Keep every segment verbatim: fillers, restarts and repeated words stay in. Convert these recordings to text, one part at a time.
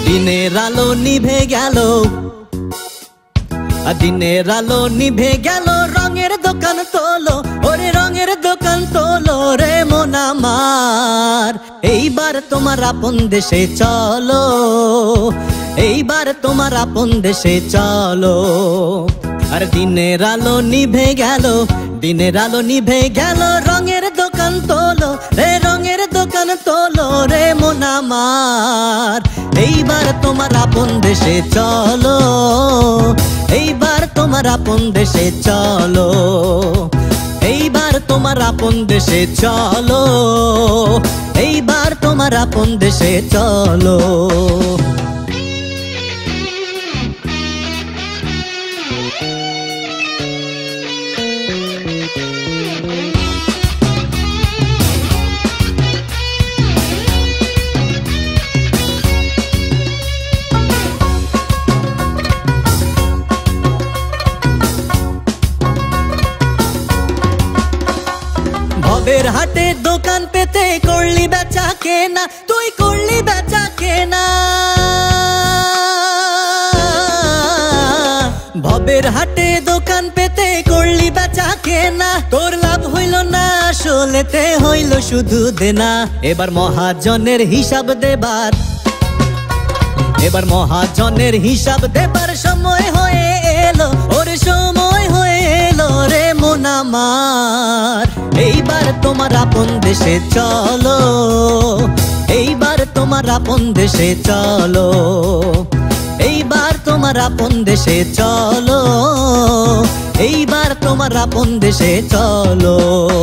দিনের আলো নিভে গেল, দিনের আলো নিভে গেল, রঙের দোকান তোলো, ওরে রঙের দোকান তোলো রে মন আমার। এইবার তোমার আপন দেশে চলো, এইবার তোমার আপন দেশে চলো। আর দিনের আলো নিভে গেল, দিনের আলো নিভে গেল, রঙের দোকান তোলো রে রঙের দোকান তোলো রে মন আমার। এইবার তোমার আপন দেশে চলো, এইবার তোমার আপন দেশে চলো, এইবার তোমার আপন দেশে চলো, এইবার তোমার আপন দেশে চলো। ভবের হাটে দোকান পেতে করলি বেচা কেনা, তুই করলি বেচা কেনা। ভবের হাটে দোকান পেতে করলি বেচা কেনা, তোর লাভ হইল না আসলেতে হইল শুধু দেনা। এবার মহাজনের হিসাব দেবার, এবার মহাজনের হিসাব দেবার সময় হয়ে এলো, ওর সময় হয়ে এলো রে মন আমার। এইবার তোমার আপন দেশে চলো, এইবার তোমার আপন দেশে চলো, এইবার তোমার আপন দেশে চলো, এইবার তোমার আপন দেশে চলো।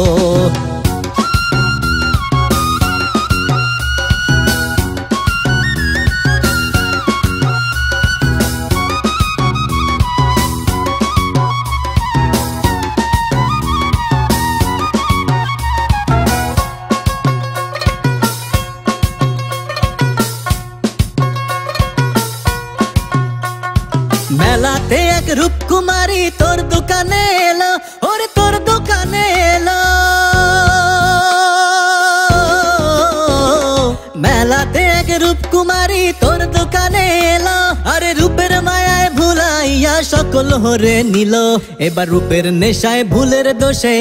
মেলাতে এক রূপকুমারী তোর দোকানে এলো, ওরে তোর দোকানে এলো। মেলাতে এক রূপকুমারী তোর দোকানে এলো, আরে রূপের মায়ায় ভুলাইয়া সকল হরে নিল। এবার রূপের নেশায় ভুলের দোষে,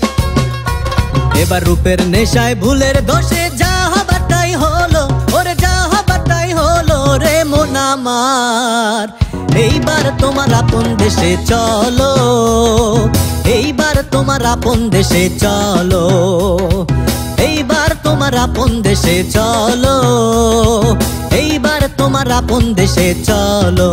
এবার রূপের নেশায় ভুলের দোষে যা হবার তাই হলো, ওরে যা হবার তাই হলো রে মন আমার। এইবার তোমার আপন দেশে চলো, এইবার তোমার আপন দেশে চলো, এইবার তোমার আপন দেশে চলো, এইবার তোমার আপন দেশে চলো।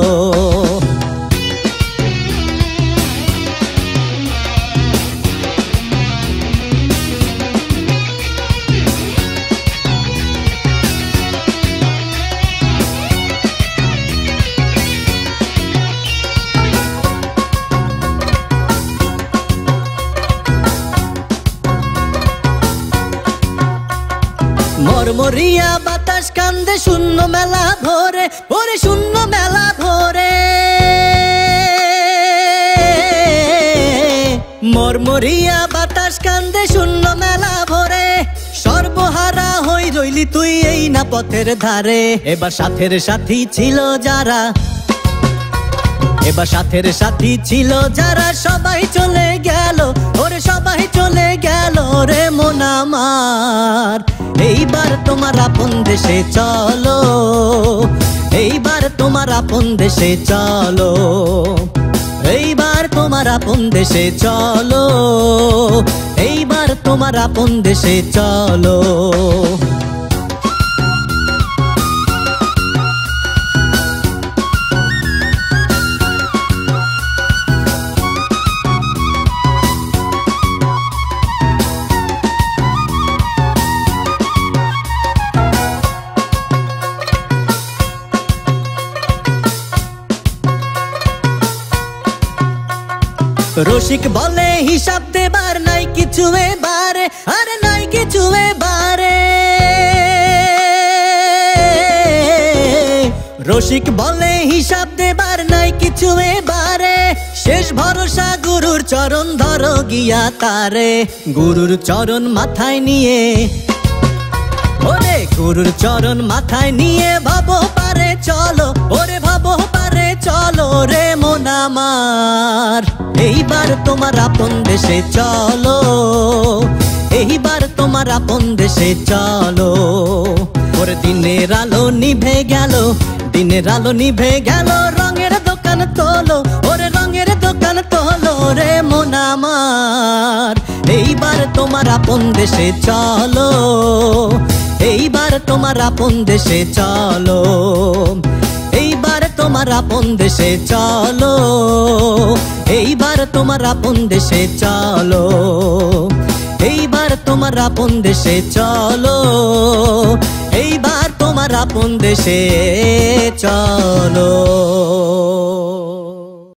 মরমরিয়া বাতাস কান্দে শূন্য মেলা ভরে, ওরে শূন্য মেলা ভরে। মরমরিয়া বাতাস কান্দে শূন্য মেলা ভরে, সর্বহারা হই রইলি তুই এই না পথের ধারে। এবার সাথের সাথী ছিল যারা, এবার সাথের সাথী ছিল যারা, সবাই চলে গেল, ওরে সবাই চলে গেল রে মন আমার। এইবার তোমার আপন দেশে চলো, এইবার তোমার আপন দেশে চলো, এইবার তোমার আপন দেশে চলো, এইবার তোমার আপন দেশে চলো। রসিক বলে হিসাব দেবার নাই কিছু এবারে, আরে নাই কিছু এবারে। রসিক বলে হিসাব দেবার নাই কিছু এবারে, শেষ ভরসা গুরুর চরণ ধরো গিয়া তারে। গুরুর চরণ মাথায় নিয়ে, ওরে গুরুর চরণ মাথায় নিয়ে ভাবো পার পারে চলো, ওরে ভাবো পারে চলো রে মন আমার। এইবার তোমার আপন দেশে চলো, এইবার তোমার আপন দেশে চলো। ওরে দিনের আলো নিভে গেল, দিনের আলো নিভে গেল, রঙের দোকান তোলো, ওরে রঙের দোকান তোলো রে মন আমার। এইবার তোমার আপন দেশে চলো, এইবার তোমার আপন দেশে চলো, এইবার তোমার আপন দেশে চলো, এইবার তোমার আপন দেশে চলো, এইবার তোমার আপন দেশে চলো, এইবার তোমার আপন দেশে চলো।